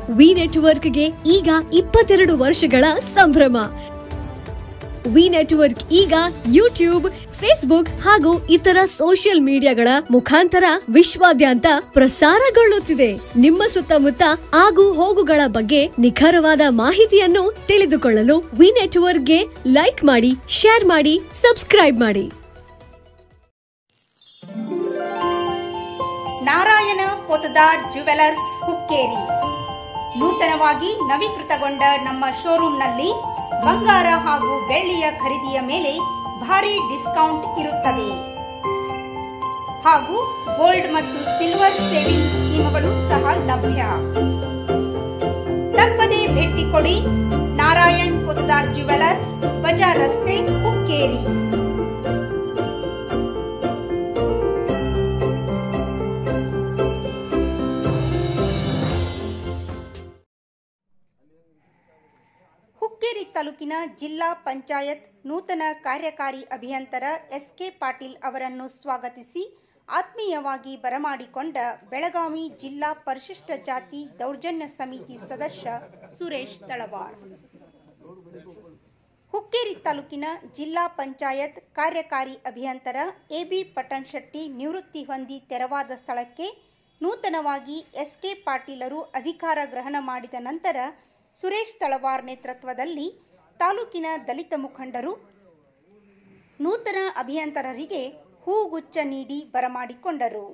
V ನೆಟ್ವರ್ಕ್ಗೆ ಈಗ 22 ವರ್ಷಗಳ ಸಂಭ್ರಮ. ವಿ ನೆಟ್ವರ್ಕ್ ಈಗ ಯೂಟ್ಯೂಬ್, ಫೇಸ್ಬುಕ್ ಹಾಗೂ ಇತರ ಸೋಷಿಯಲ್ ಮೀಡಿಯಾಗಳ ಮುಖಾಂತರ ವಿಶ್ವಾದ್ಯಂತ ಪ್ರಸಾರಗೊಳ್ಳುತ್ತಿದೆ. ನಿಮ್ಮ ಸುತ್ತಮುತ್ತ ಆಗು ಹೋಗುಗಳ ಬಗ್ಗೆ ನಿಖರವಾದ ಮಾಹಿತಿಯನ್ನು ತಿಳಿದುಕೊಳ್ಳಲು ವಿ ನೆಟ್ವರ್ಕ್ಗೆ ಲೈಕ್ ಮಾಡಿ, ಶೇರ್ ಮಾಡಿ, ಸಬ್ಸ್ಕ್ರೈಬ್ ಮಾಡಿ. ನಾರಾಯಣ ಪೋತದಾರ್ ಜ್ಯುವೆಲರ್ಸ್ ಹುಕ್ಕೇರಿ ನೂತನವಾಗಿ ನವೀಕೃತಗೊಂಡ ನಮ್ಮ ಶೋರೂಮ್ನಲ್ಲಿ ಬಂಗಾರ ಹಾಗೂ ಬೆಳ್ಳಿಯ ಖರೀದಿಯ ಮೇಲೆ ಭಾರಿ ಡಿಸ್ಕೌಂಟ್ ಇರುತ್ತದೆ ಹಾಗೂ ಗೋಲ್ಡ್ ಮತ್ತು ಸಿಲ್ವರ್ ಸೇವಿಂಗ್ ಸ್ಕೀಮ್ಗಳು ಸಹ ಲಭ್ಯ. ತಪ್ಪದೇ ಭೇಟಿ ಕೊಡಿ. ನಾರಾಯಣ್ ಪೋತದಾರ್ ಜ್ಯುವೆಲರ್ಸ್, ಬಜಾರ್ ರಸ್ತೆ, ಹುಕ್ಕೇರಿ. ಹುಕ್ಕೇರಿ ತಾಲೂಕಿನ ಜಿಲ್ಲಾ ಪಂಚಾಯತ್ ನೂತನ ಕಾರ್ಯಕಾರಿ ಅಭಿಯಂತರ ಎಸ್.ಕೆ. ಪಾಟೀಲ್ ಅವರನ್ನು ಸ್ವಾಗತಿಸಿ ಆತ್ಮೀಯವಾಗಿ ಬರಮಾಡಿಕೊಂಡ ಬೆಳಗಾವಿ ಜಿಲ್ಲಾ ಪರಿಶಿಷ್ಟ ಜಾತಿ ದೌರ್ಜನ್ಯ ಸಮಿತಿ ಸದಸ್ಯ ಸುರೇಶ್ ತಳವಾರ್. ಹುಕ್ಕೇರಿ ತಾಲೂಕಿನ ಜಿಲ್ಲಾ ಪಂಚಾಯತ್ ಕಾರ್ಯಕಾರಿ ಅಭಿಯಂತರ ಎ.ಬಿ. ಪಟ್ಟಣಶೆಟ್ಟಿ ನಿವೃತ್ತಿ ಹೊಂದಿ ತೆರವಾದ ಸ್ಥಳಕ್ಕೆ ನೂತನವಾಗಿ ಎಸ್.ಕೆ. ಪಾಟೀಲರು ಅಧಿಕಾರ ಗ್ರಹಣ ಮಾಡಿದ ನಂತರ ಸುರೇಶ್ ತಳವಾರ್ ನೇತೃತ್ವದಲ್ಲಿ ತಾಲೂಕಿನ ದಲಿತ ಮುಖಂಡರು ನೂತನ ಅಭಿಯಂತರರಿಗೆ ಹೂಗುಚ್ಛ ನೀಡಿ ಬರಮಾಡಿಕೊಂಡರು.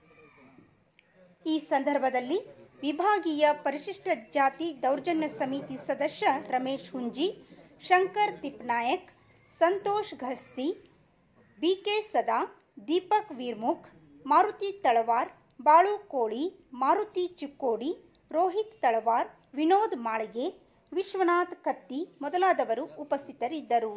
ಈ ಸಂದರ್ಭದಲ್ಲಿ ವಿಭಾಗೀಯ ಪರಿಶಿಷ್ಟ ಜಾತಿ ದೌರ್ಜನ್ಯ ಸಮಿತಿ ಸದಸ್ಯ ರಮೇಶ್ ಹುಂಜಿ, ಶಂಕರ್ ತಿಪ್ನಾಯಕ್, ಸಂತೋಷ್ ಘಸ್ತಿ, ಬಿಕೆ ಸದಾ, ದೀಪಕ್ ವೀರ್ಮುಖ್, ಮಾರುತಿ ತಳವಾರ್, ಬಾಳು ಕೋಳಿ, ಮಾರುತಿ ಚಿಕ್ಕೋಡಿ, ರೋಹಿತ್ ತಳವಾರ್, ವಿನೋದ್ ಮಾಳಿಗೆ, ವಿಶ್ವನಾಥ್ ಕತ್ತಿ ಮೊದಲಾದವರು ಉಪಸ್ಥಿತರಿದ್ದರು.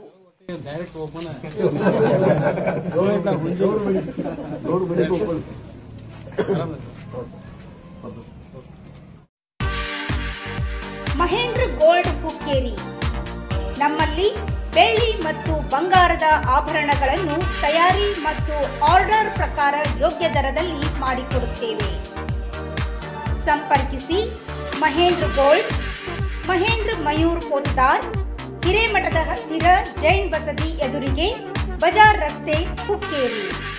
ಮಹೇಂದ್ರ ಗೋಲ್ಡ್ ಹುಕ್ಕೇರಿ. ನಮ್ಮಲ್ಲಿ ಬೆಳ್ಳಿ ಮತ್ತು ಬಂಗಾರದ ಆಭರಣಗಳನ್ನು ತಯಾರಿ ಮತ್ತು ಆರ್ಡರ್ ಪ್ರಕಾರ ಯೋಗ್ಯ ದರದಲ್ಲಿ ಮಾಡಿಕೊಡುತ್ತೇವೆ. ಸಂಪರ್ಕಿಸಿ ಮಹೇಂದ್ರ ಗೋಲ್ಡ್, ಮಹೇಂದ್ರ ಮಯೂರ್ ಪೋತದಾರ್, ಹಿರೇಮಠದ ಹತ್ತಿರ ಜೈನ್ ಬಸದಿ ಎದುರಿಗೆ, ಬಜಾರ್ ರಸ್ತೆ, ಹುಕ್ಕೇರಿ.